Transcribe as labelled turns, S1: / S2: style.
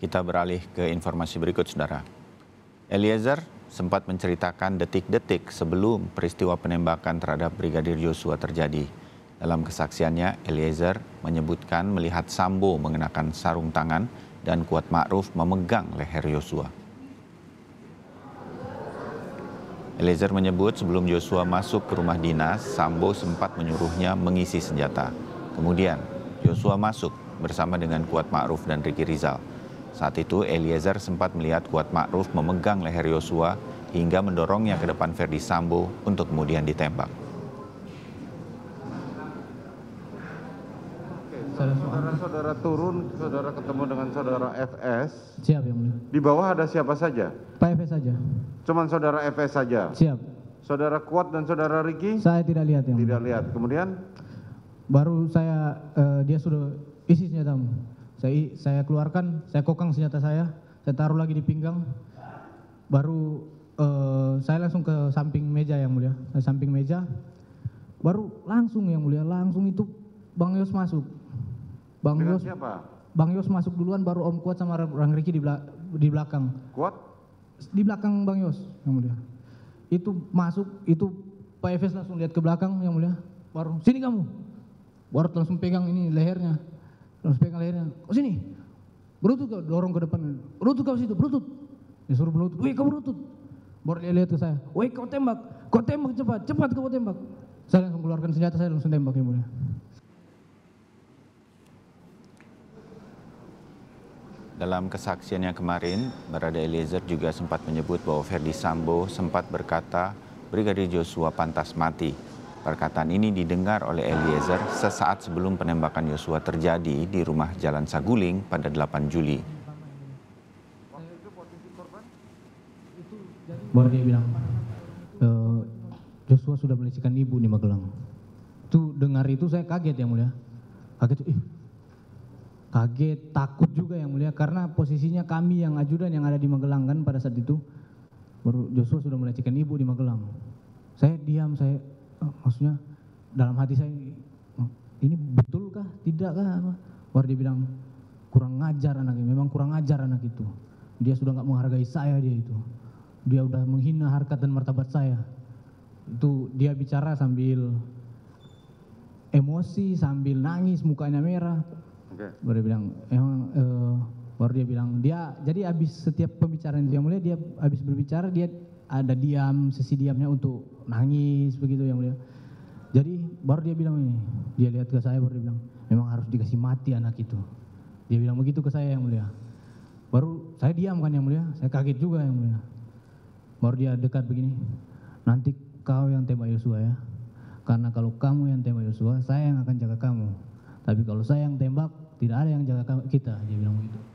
S1: Kita beralih ke informasi berikut, Saudara. Eliezer sempat menceritakan detik-detik sebelum peristiwa penembakan terhadap Brigadir Yosua terjadi. Dalam kesaksiannya, Eliezer menyebutkan melihat Sambo mengenakan sarung tangan dan Kuat Ma'ruf memegang leher Yosua. Eliezer menyebut sebelum Yosua masuk ke rumah dinas, Sambo sempat menyuruhnya mengisi senjata. Kemudian, Yosua masuk bersama dengan Kuat Ma'ruf dan Ricky Rizal. Saat itu, Eliezer sempat melihat Kuat Ma'ruf memegang leher Yosua hingga mendorongnya ke depan Ferdi Sambo untuk kemudian ditembak.
S2: Saudara turun, saudara ketemu dengan saudara FS.
S3: Siap, Yang Mulia.
S2: Di bawah ada siapa saja?
S3: Pak FS saja.
S2: Cuman saudara FS saja?
S3: Siap.
S2: Saudara Kuat dan saudara Ricky?
S3: Saya tidak lihat, Yang Mulia.
S2: Tidak lihat. Kemudian?
S3: Baru saya, dia sudah isi senjata. Saya keluarkan, saya kokang senjata saya taruh lagi di pinggang. Baru saya langsung ke samping meja, Yang Mulia. Saya samping meja. Baru langsung, Yang Mulia, langsung itu Bang Yos masuk.
S2: Dengan siapa?
S3: Bang Yos masuk duluan, baru Om Kuat sama Rang Ricky di belakang.
S2: Kuat?
S3: Di belakang Bang Yos, Yang Mulia. Itu masuk, itu Pak Efes langsung lihat ke belakang, Yang Mulia. Baru, sini kamu. Baru langsung pegang ini lehernya. Langsung pegang lehernya. Kau sini. Berutut kau, dorong ke depan. Berutut kau situ, berutut. Disuruh berutut. Wih, kau berutut. Baru dia lihat ke saya. Wih, kau tembak. Kau tembak cepat. Cepat kau tembak. Saya langsung keluarkan senjata, saya langsung tembak, Yang Mulia.
S1: Dalam kesaksiannya kemarin, Barada Eliezer juga sempat menyebut bahwa Ferdi Sambo sempat berkata Brigadir Yosua pantas mati. Perkataan ini didengar oleh Eliezer sesaat sebelum penembakan Yosua terjadi di rumah Jalan Saguling pada 8 Juli.
S3: Baru dia bilang, Yosua sudah melecehkan ibu di Magelang. Itu dengar itu saya kaget, Yang Mulia. Kaget, takut juga, Yang Mulia, karena posisinya kami yang ajudan yang ada di Magelang kan pada saat itu. Baru Yosua sudah melecehkan ibu di Magelang. Saya diam, maksudnya dalam hati saya, ini betulkah, tidakkah? Baru dia bilang, kurang ngajar anaknya, memang kurang ngajar anak itu. Dia sudah nggak menghargai saya, dia itu. Dia udah menghina harkat dan martabat saya. Itu dia bicara sambil emosi, sambil nangis, mukanya merah. Baru dia bilang, baru dia bilang, jadi habis setiap pembicaraan Yang Mulia, dia habis berbicara, dia ada diam, sesi diamnya untuk nangis begitu, Yang Mulia. Jadi baru dia bilang ini, dia lihat ke saya, baru dia bilang, memang harus dikasih mati anak itu. Dia bilang begitu ke saya, Yang Mulia. Baru saya diam kan, Yang Mulia, saya kaget juga, Yang Mulia. Baru dia dekat begini, nanti kau yang tembak Yosua ya, karena kalau kamu yang tembak Yosua, saya yang akan jaga kamu. Tapi kalau saya yang tembak, tidak ada yang jaga kita, dia bilang begitu.